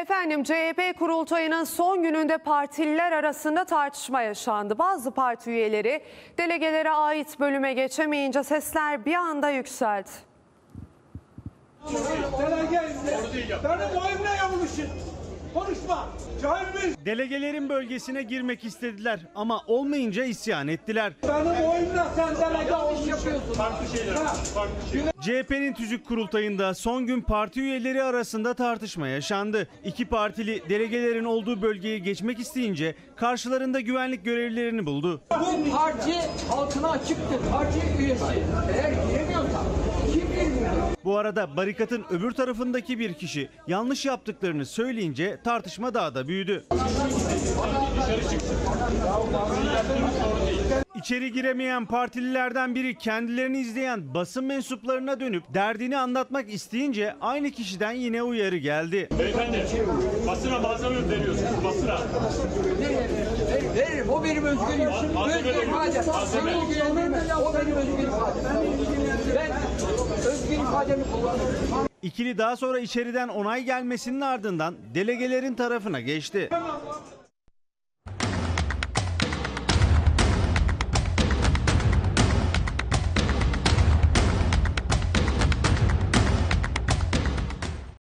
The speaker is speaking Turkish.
Efendim, CHP kurultayının son gününde partililer arasında tartışma yaşandı. Bazı parti üyeleri delegelere ait bölüme geçemeyince sesler bir anda yükseldi. Benim oyumla yapılmışsın. Konuşma. Delegelerin bölgesine girmek istediler ama olmayınca isyan ettiler. Benim oyumla sen delege olmuşsun. Farklı şeyler. CHP'nin tüzük kurultayında son gün parti üyeleri arasında tartışma yaşandı. İki partili delegelerin olduğu bölgeye geçmek isteyince karşılarında güvenlik görevlilerini buldu. Bu parti halkına açıktır. Parti üyesi eğer giremiyorsa kim girmiyor? Bu arada barikatın öbür tarafındaki bir kişi yanlış yaptıklarını söyleyince tartışma daha da büyüdü. İçeri giremeyen partililerden biri kendilerini izleyen basın mensuplarına dönüp derdini anlatmak isteyince aynı kişiden yine uyarı geldi. Beyefendi, basına malzeme veriyorsunuz, basına. Veririm, o benim özgürlüğüm. Özgür ifade. O benim özgür ifadem. Ben özgür ifademi kullanıyorum. İkili daha sonra içeriden onay gelmesinin ardından delegelerin tarafına geçti.